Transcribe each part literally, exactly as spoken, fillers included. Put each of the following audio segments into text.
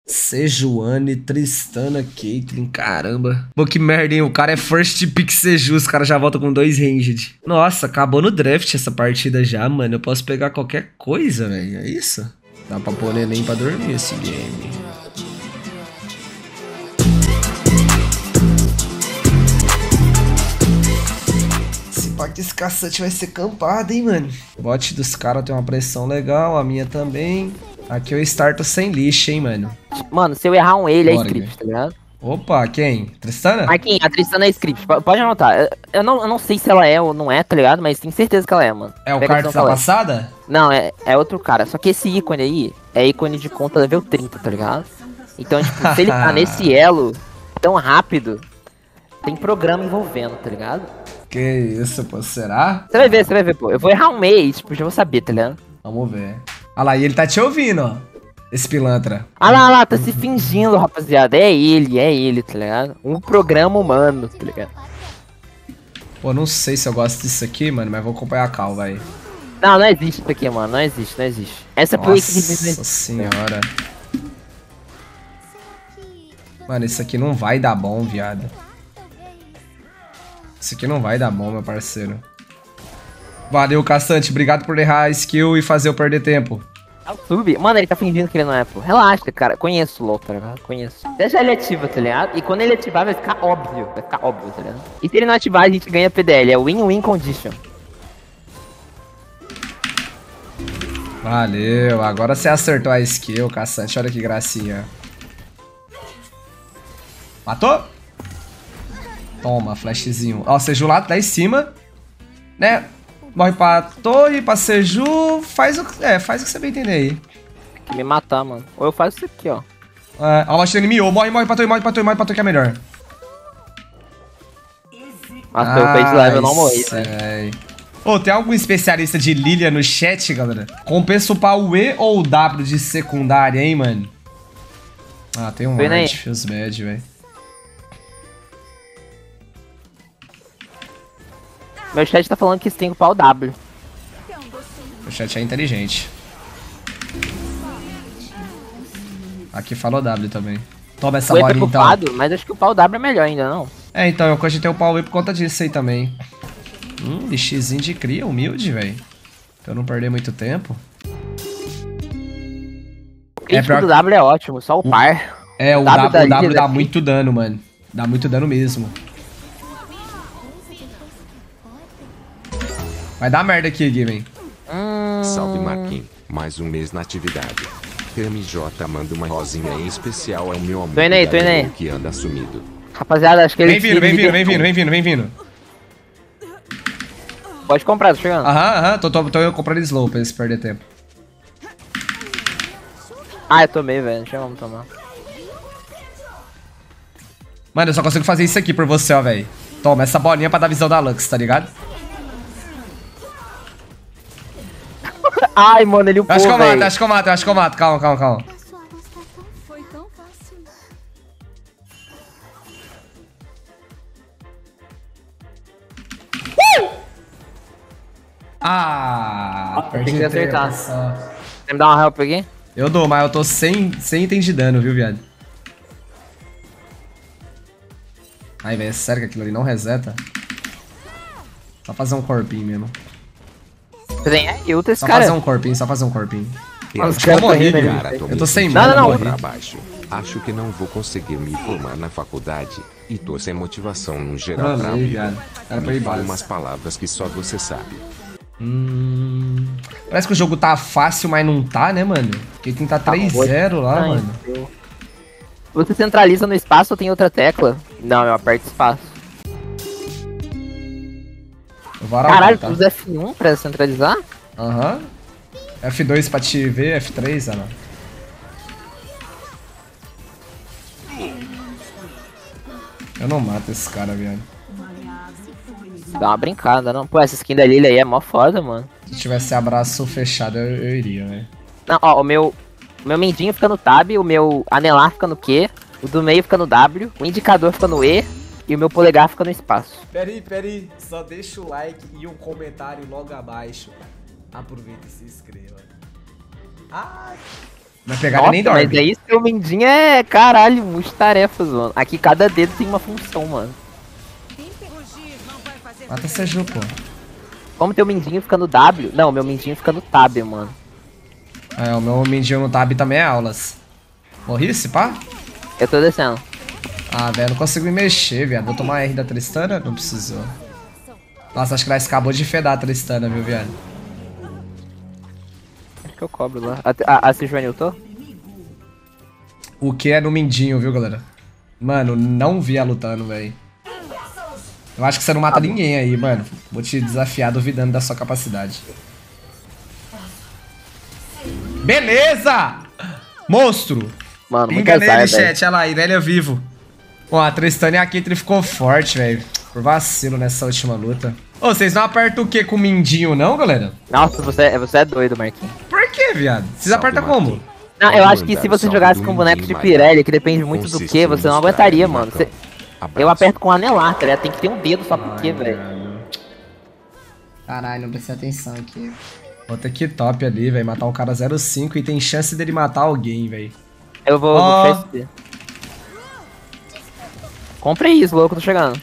Sejuani, Tristana, Caitlyn, caramba. Pô, que merda, hein? O cara é first pick Seju, os caras já voltam com dois ranged. Nossa, acabou no draft essa partida já, mano. Eu posso pegar qualquer coisa, velho. É isso? Dá pra pôr neném pra dormir esse game. Esse pack esse cacete vai ser campado, hein, mano. O bot dos caras tem uma pressão legal, a minha também. Aqui eu starto sem lixo, hein, mano. Mano, se eu errar um ele, é Bora, script, tá ligado? Opa, quem? Tristana? Marquinhos, a Tristana é script. Pode anotar. Eu, eu, não, eu não sei se ela é ou não é, tá ligado? Mas tenho certeza que ela é, mano. É o Pega Cartas da passada? É. Não, é, é outro cara. Só que esse ícone aí é ícone de conta level trinta, tá ligado? Então, tipo, se ele tá nesse elo tão rápido, tem programa envolvendo, tá ligado? Que isso, pô, será? Você vai ver, você vai ver, pô. Eu vou errar um mês, tipo, já vou saber, tá ligado? Vamos ver. Olha lá, e ele tá te ouvindo, ó. Esse pilantra. Ah lá, lá, tá se fingindo, rapaziada. É ele, é ele, tá ligado? Um programa humano, tá ligado? Pô, não sei se eu gosto disso aqui, mano, mas vou acompanhar a cal, vai. Não, não existe isso aqui, mano. Não existe, não existe. Essa play que Nossa senhora. Mano, isso aqui não vai dar bom, viado. Isso aqui não vai dar bom, meu parceiro. Valeu, Caçante. Obrigado por errar a skill e fazer eu perder tempo. Sub? Mano, ele tá fingindo que ele não é, pô. Relaxa, cara. Conheço o LoL, tá ligado? Conheço. Deixa ele ativo, tá ligado? E quando ele ativar, vai ficar óbvio. Vai ficar óbvio, tá ligado? E se ele não ativar, a gente ganha P D L. É win-win condition. Valeu. Agora você acertou a skill, Caçante. Olha que gracinha. Matou? Toma, flashzinho. Ó, Seju lá, lá em cima. Né? Morre pra torre, pra Seju. Faz o, é, faz o que você bem entender aí. Tem que me matar, mano. Ou eu faço isso aqui, ó. É, ó, o inimigo. Morre, morre pra torre, morre pra torre, morre pra torre que é melhor. Nossa, eu perdi level, eu não morri, velho. Ô, oh, tem algum especialista de Lilia no chat, galera? Compensa upar o E ou o W de secundária, hein, mano? Ah, tem um Art, feels bad, velho. Meu chat tá falando que você tem que upar o W. Meu chat é inteligente. Aqui falou W também. Toma essa bolinha, então. Upado, mas acho que upar o W é melhor ainda, não? É, então, eu cogitei upar o E por conta disso aí também. Hum, lixinho de cria, humilde, velho. Pra eu não perder muito tempo. O crítico é pior... do W é ótimo, só o par. É, o W, w, o w dá muito dano, mano. Dá muito dano mesmo. Vai dar merda aqui, Given. Hum... Salve, Marquinhos. Mais um mês na atividade. P M J manda uma rosinha em especial ao meu amigo tô indo aí, tô indo aí. Que anda sumido. Rapaziada, acho que ele... Vem vindo, vem vindo, vem vindo, vem vindo, vem vindo. Pode comprar, tô chegando. Aham, aham, tô, tô, tô eu comprando slow pra eles perder tempo. Ah, eu tomei, velho. Deixa eu tomar. Mano, eu só consigo fazer isso aqui por você, ó, velho. Toma, essa bolinha pra dar visão da Lux, tá ligado? Ai, mano, ele upou, acho que eu mato, acho que eu mato, acho que eu mato. Calma, calma, calma. Foi tão fácil. Ah, tem que acertar. Só. Quer me dar uma help aqui? Eu dou, mas eu tô sem, sem item de dano, viu, viado? Ai, velho, é sério que aquilo ali não reseta? Só fazer um corpinho mesmo. Tem aí, ultra esse só cara. fazer um corpinho, só fazer um corpinho. Eu, Os caras morri, rindo, cara. Eu tô sem mana, não, não. Pra baixo. Acho que não vou conseguir me formar na faculdade e tô sem motivação no geral pra mim. Me fala umas palavras que só você sabe. Hum... Parece que o jogo tá fácil, mas não tá, né, mano? Porque tem tá três zero lá, Ai, mano. Deus. Você centraliza no espaço ou tem outra tecla? Não, eu aperto espaço. Caralho, tu usa F um pra centralizar? Aham. Uhum. F dois pra te ver, F três, Ana. Eu não mato esse cara, viado. Dá uma brincada, não. Pô, essa skin da Lilia aí é mó foda, mano. Se tivesse abraço fechado, eu, eu iria, velho. Não, ó, o meu... O meu mindinho fica no tab, o meu anelar fica no Q, o do meio fica no W, o indicador fica no E e o meu polegar fica no espaço. Pera aí, pera aí. Só deixa o like e um comentário logo abaixo. Aproveita e se inscreva. Ai... Vai pegar Nossa, nem dorme. mas aí seu Mindinho é, caralho, multitarefas, mano. Aqui cada dedo tem uma função, mano. Mata Seju, pô. Como teu Mindinho fica no W? Não, meu Mindinho fica no Tab, mano. É, o meu mindinho no tab também é aulas. Morri esse pá? Eu tô descendo. Ah, velho, não consigo me mexer, viado. Vou tomar R da Tristana? Não precisou. Nossa, acho que nós acabou de fedar a Tristana, viu, viado? Acho que eu cobro lá. A, a, a Sejuani ultou? O que é no mindinho, viu, galera? Mano, não vi a lutando, velho. Eu acho que você não mata ninguém aí, mano. Vou te desafiar duvidando da sua capacidade. Beleza! Monstro! Mano, muito Enganei azar, ele, velho. chat. Olha lá, Irelia vivo. Ó, a Tristana e a Caitlyn ficou forte, velho. Por vacilo nessa última luta. Ô, vocês não apertam o que com o mindinho, não, galera? Nossa, você, você é doido, Marquinhos. Por que, viado? Vocês apertam como? Não, eu acho que se você jogasse com boneco de Pirelli, que depende muito do que, você não aguentaria, mano. Você... Eu aperto com anelar, tá ligado? Tem que ter um dedo só por quê, velho. Caralho, não prestei atenção aqui. Bota que top ali, velho. Matar um cara zero cinco e tem chance dele matar alguém, velho. Eu vou... Ó. vou P S. Compre isso, louco, tô chegando.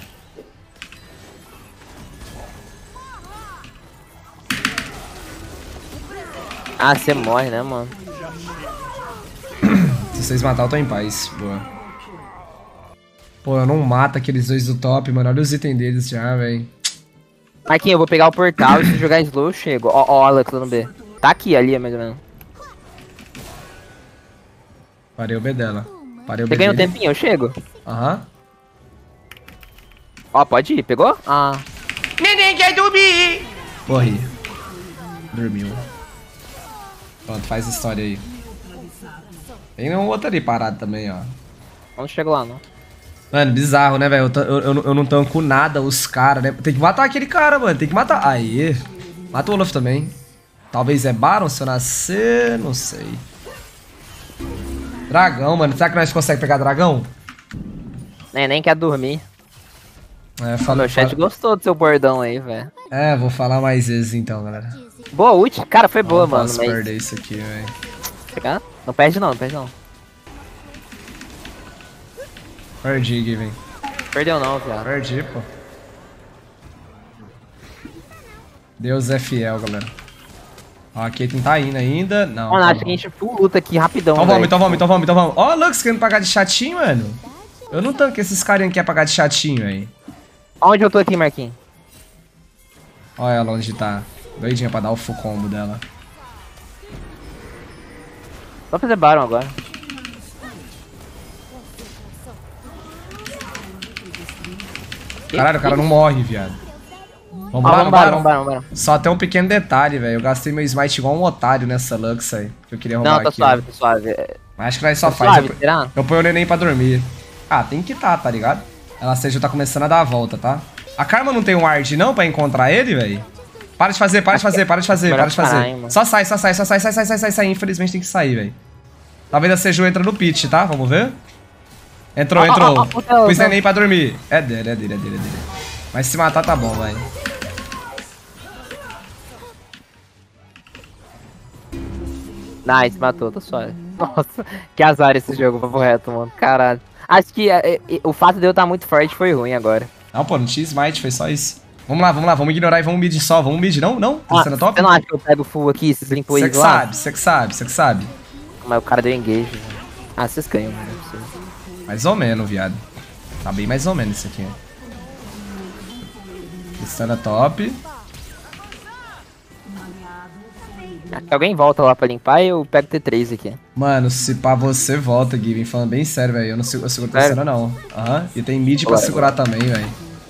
Ah, você morre, né, mano? Se vocês matar, eu tô em paz. Boa. Pô, eu não mato aqueles dois do top, mano. Olha os itens deles já, velho. Marquinhos, eu vou pegar o portal e se jogar slow eu chego. Ó, ó, Alex, no B. Tá aqui, ali, mais ou menos. Parei o B dela. Parei o B Você ganha um dele. tempinho, eu chego. Aham. Ó, pode ir, pegou? Ah. Neném quer dormir! Morri. Dormiu. Pronto, faz história aí. Tem um outro ali parado também, ó. Não chego lá, não. Mano, bizarro, né, velho? Eu, eu, eu, eu não tanco nada os caras, né? Tem que matar aquele cara, mano. Tem que matar. Aí. Mata o Olaf também. Talvez é Baron se eu nascer. Não sei. Dragão, mano. Será que nós conseguimos pegar dragão? Nem, nem quer dormir. É, O fala, meu chat fala... gostou do seu bordão aí, velho. É, vou falar mais vezes então, galera. Boa ult. Cara, foi boa, Não mano. posso Mas... perder isso aqui, velho. Pegar? Não perde não, não perde não. Perdi, Given. Perdeu não, viado. Perdi, pô. Deus é fiel, galera. Ó, a Caitlyn tá indo ainda. Não. Mano, tá acho bom. que a gente full luta aqui rapidão, Então vamos, velho. então vamos, então vamos, então vamos. Ó, o Lux querendo pagar de chatinho, mano. Eu não tanco esses carinha que querem pagar de chatinho aí. Onde eu tô aqui, Marquinhos? Olha ela onde tá. Doidinha pra dar o full combo dela. Vou fazer Baron agora. Caralho, o cara não morre, viado. Vamos Ah, lá, vamos no Baron, Baron? vamos Baron, vamos Baron. Só tem um pequeno detalhe, velho. Eu gastei meu smite igual um otário nessa Lux aí. Que eu queria roubar Não, tá aqui. suave, tá suave. É, Mas acho que nós só Tá faz. suave, eu, será? eu ponho o neném pra dormir. Ah, tem que tá, tá ligado? Ela seja tá começando a dar a volta, tá? A Karma não tem um ward não pra encontrar ele, velho? Para de fazer, para de fazer, para de fazer, para de fazer. Caralho, mano. Só sai, só sai, só sai, sai, sai, sai, sai, sai. Infelizmente tem que sair, velho. Talvez a Seju entra no pit, tá? Vamos ver? Entrou, Ah, entrou. ah, ah, ah, Pus ah, neném pra dormir. É dele, é dele, é dele, é dele. Mas se matar tá bom, velho. Nice, matou, tá suave. Nossa, que azar esse jogo, papo reto, mano. Caralho. Acho que é, é, o fato de eu estar muito forte foi ruim agora. Não, pô, não tinha smite, foi só isso. Vamos lá, vamos lá, vamos ignorar e vamos mid só. Vamos mid, não? Não? Tá Ah, sendo top? você não acha que eu pego full aqui, vocês limpam Você isso que lá? sabe, você que sabe, você que sabe. Mas o cara deu engage, velho. Ah, vocês ganham, mano. não precisa. Mais ou menos, viado. Tá bem mais ou menos isso aqui. Tristana top. Acho que alguém volta lá pra limpar e eu pego T três aqui. Mano, se pá você volta, Given. Falando bem sério, velho. Eu não seguro, eu seguro Sério? Tristana, não. Aham. E tem mid pra Bora, segurar também, velho.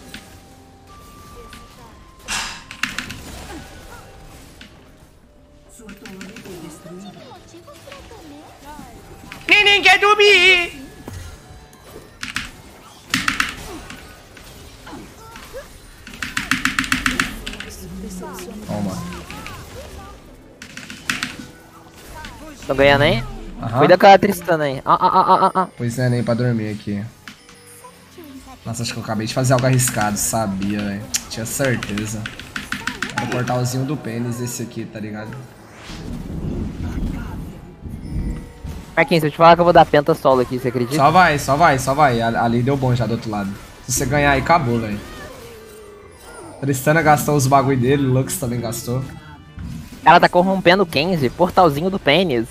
Ninguém quer dormir! Toma. Não ganha nem? Aham. Cuida com a Tristana aí. Ah, ah, ah, ah, ah. Pois é, nem pra dormir aqui. Nossa, acho que eu acabei de fazer algo arriscado, sabia, velho. Tinha certeza. Era o portalzinho do pênis esse aqui, tá ligado? Marquinhos, se eu te falar que eu vou dar penta solo aqui, você acredita? Só vai, só vai, só vai. Ali deu bom já do outro lado. Se você ganhar aí, acabou, velho. Tristana gastou os bagulho dele, Lux também gastou. Ela tá corrompendo o Kenzie, portalzinho do pênis.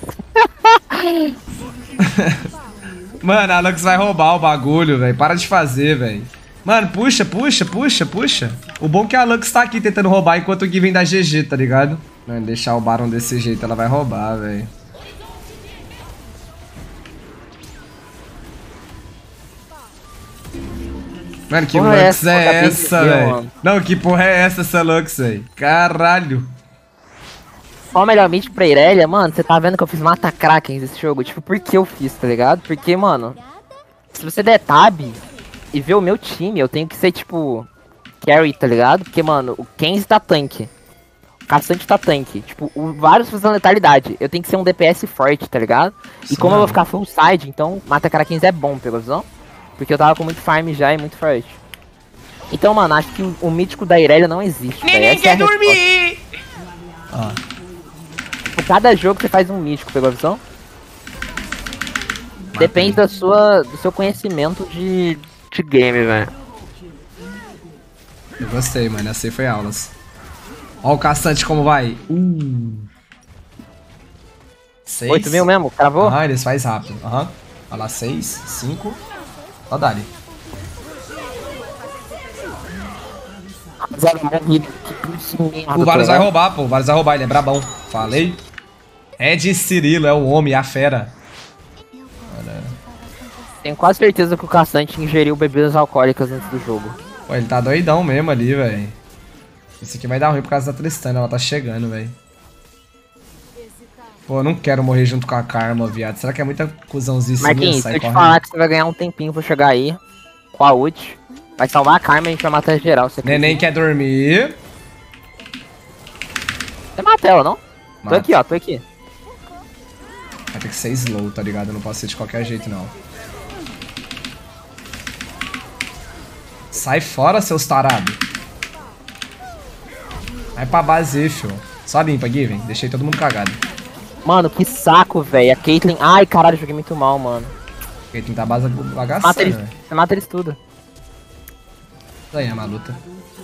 Mano, a Lux vai roubar o bagulho, velho. Para de fazer, velho. Mano, puxa, puxa, puxa, puxa. O bom é que a Lux tá aqui tentando roubar enquanto o Gui vem da G G, tá ligado? Mano, deixar o Baron desse jeito, ela vai roubar, velho. Mano, que porra Lux é é essa, essa velho? Não, que porra é essa, essa Lux, velho? Caralho. Qual o melhor mítico pra Irelia? Mano, você tá vendo que eu fiz mata Kraken nesse jogo? Tipo, por que eu fiz, tá ligado? Porque, mano, se você der tab e ver o meu time, eu tenho que ser, tipo, carry, tá ligado? Porque, mano, o Kenzie tá tanque. O Caçante tá tanque. Tipo, o vários fazendo letalidade. Eu tenho que ser um D P S forte, tá ligado? Sim, e como mano. eu vou ficar full side, então mata Kraken é bom, pegou a visão? Porque eu tava com muito farm já e muito forte. Então, mano, acho que o, o mítico da Irelia não existe. Neném quer dormir! Ó. Por cada jogo você faz um mítico, pegou a visão? Depende da sua, do seu conhecimento de, de game, velho. Eu gostei, mano. Essa aí foi aulas. Ó o Caçante como vai. Uh. Seis. oito mil mesmo? Cravou? Aham, eles faz rápido. Aham. Olha lá, seis, cinco. Ó, Dali. O Varus vai roubar, pô. O Varus vai roubar, ele é brabão. Falei. Ed Cirilo, é o homem, a fera. Olha. Tenho quase certeza que o Caçante ingeriu bebidas alcoólicas antes do jogo. Pô, ele tá doidão mesmo ali, velho. Isso aqui vai dar ruim por causa da Tristana, ela tá chegando, velho. Pô, eu não quero morrer junto com a Karma, viado. Será que é muita cuzãozinha? Marquinhos, se eu te falar que você vai ganhar um tempinho pra chegar aí, com a ult, vai salvar a Karma e a gente vai matar geral. Você Neném quer dormir. Você mata ela, não? Mata. Tô aqui, ó, tô aqui. Vai ter que ser slow, tá ligado? Eu não posso ser de qualquer jeito, não. Sai fora, seus tarados. Vai pra base, fio. Só limpa, Given. Deixei todo mundo cagado. Mano, que saco, velho. A Caitlyn... Ai, caralho, joguei muito mal, mano. Caitlyn tá base Mata bagaçando, eles... velho. Você mata eles tudo. Ganhamos a luta.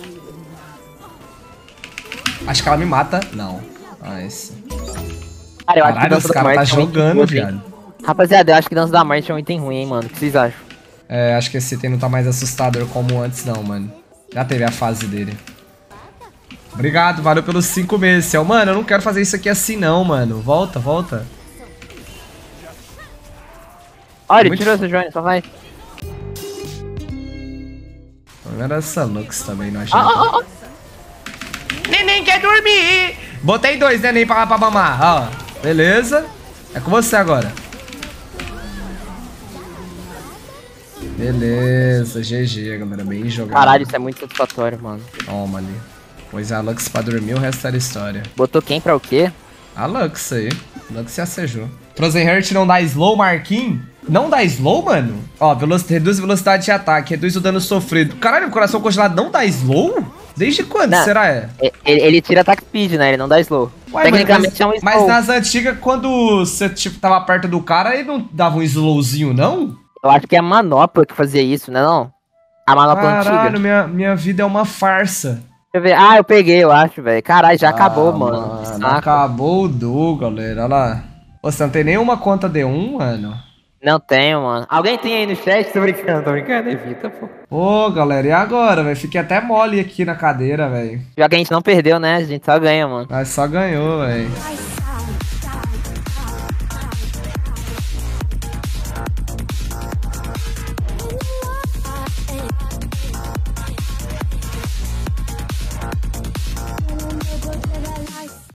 Acho que ela me mata. Não. Ah, esse. Cara, eu acho que Caralho, dança os da caras tá morte é um item jogando, ruim, hein? viado. Rapaziada, eu acho que dança da morte é um item ruim, hein, mano. O que vocês acham? É, acho que esse item não tá mais assustador como antes, não, mano. Já teve a fase dele. Obrigado, valeu pelos cinco meses, Céu. Mano, eu não quero fazer isso aqui assim, não, mano. Volta, volta. Olha, ele Muito... tirou essa joia, só vai. Não era essa Lux também, não achei. Ah, ah, ah. Neném quer dormir! Botei dois neném pra, pra mamar, ó. Beleza. É com você agora. Beleza, G G, galera. Bem jogado. Caralho, isso é muito satisfatório, mano. Toma ali. Pois é, a Lux pra dormir, o resto era história. Botou quem pra o quê? A Lux aí. Lux se assejou. Frozen Heart não dá slow, Marquinhos? Não dá slow, mano? Ó, veloc... reduz a velocidade de ataque, reduz o dano sofrido. Caralho, o coração congelado não dá slow? Desde quando Não. será é? Ele, ele tira attack speed, né? Ele não dá slow. Ué, Tecnicamente mas, é um slow. mas nas antigas, quando você tipo, tava perto do cara, ele não dava um slowzinho, não? Eu acho que é a manopla que fazia isso, né não? A manopla antiga. Caralho, minha, minha vida é uma farsa. Deixa eu ver. Ah, eu peguei, eu acho, velho. Caralho, já Ah, acabou, mano. mano Saco. acabou o Du, galera. Olha lá. Pô, você não tem nenhuma conta D um, mano? Não tenho, mano. Alguém tem aí no chat? Tô brincando, tô brincando. Evita, pô. Pô, galera, e agora, velho? Fiquei até mole aqui na cadeira, velho. Já que a gente não perdeu, né? A gente só ganha, mano. Mas só ganhou, velho.